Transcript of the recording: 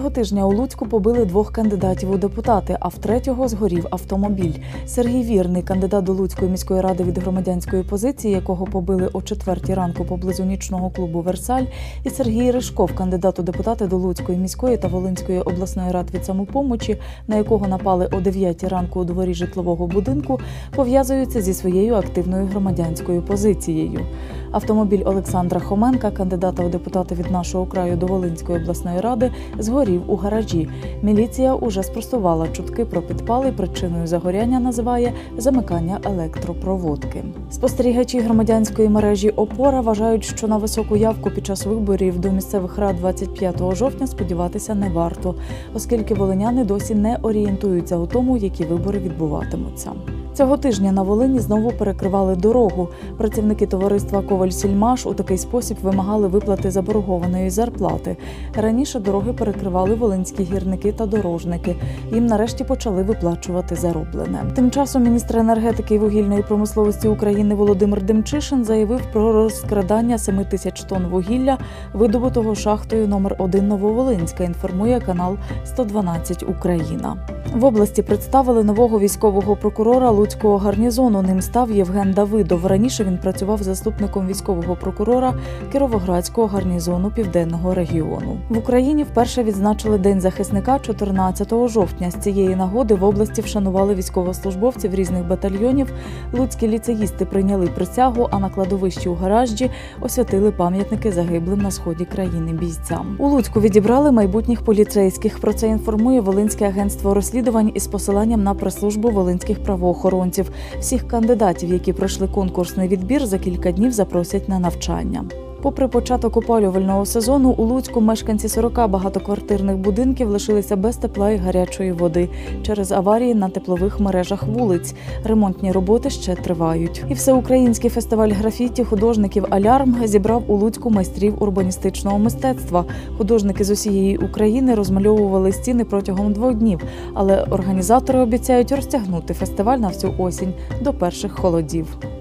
Цього тижня у Луцьку побили 2 кандидатів у депутати, а в 3-го згорів автомобіль. Сергій Вірний, кандидат до Луцької міської ради від громадянської позиції, якого побили о 4-й ранку поблизу нічного клубу «Версаль», і Сергій Ришков, кандидат у депутати до Луцької міської та Волинської обласної рад від «Самопомочі», на якого напали о 9-й ранку у дворі житлового будинку, пов'язуються зі своєю активною громадянською позицією. Автомобіль Олександра Хоменка, кандидата у депутати від «Нашого краю» до Волинської обласної ради, згорів у гаражі. Міліція уже спростувала чутки про підпал і причиною загоряння називає замикання електропроводки. Спостерігачі громадянської мережі «Опора» вважають, що на високу явку під час виборів до місцевих рад 25 жовтня сподіватися не варто, оскільки волиняни досі не орієнтуються у тому, які вибори відбуватимуться. Цього тижня на Волині знову перекривали дорогу. Працівники товариства «Коваль-Сільмаш» у такий спосіб вимагали виплати заборгованої зарплати. Раніше дороги перекривали волинські гірники та дорожники. Їм нарешті почали виплачувати зароблене. Тим часом міністр енергетики і вугільної промисловості України Володимир Демчишин заявив про розкрадання 7 тисяч тонн вугілля, видобутого шахтою номер 1 Нововолинська, інформує канал 112 Україна. В області представили нового військового прокурора Луцького гарнізону. Ним став Євген Давидов. Раніше він працював заступником військового прокурора Кіровоградського гарнізону Південного регіону. В Україні вперше відзначили День захисника 14 жовтня. З цієї нагоди в області вшанували військовослужбовців різних батальйонів. Луцькі ліцеїсти прийняли присягу, а на кладовищі у Гаражджі освятили пам'ятники загиблим на сході країни бійцям. У Луцьку відібрали майбутніх поліцейських. Про це інформує Волинське агентство розслідувань із посиланням на прес-службу волинських правоохоронців. Всіх кандидатів, які пройшли конкурсний відбір, за кілька днів запросять на навчання. Попри початок опалювального сезону, у Луцьку мешканці 40 багатоквартирних будинків лишилися без тепла і гарячої води через аварії на теплових мережах вулиць. Ремонтні роботи ще тривають. І всеукраїнський фестиваль графіті художників «Алярм» зібрав у Луцьку майстрів урбаністичного мистецтва. Художники з усієї України розмальовували стіни протягом 2 днів, але організатори обіцяють розтягнути фестиваль на всю осінь до перших холодів.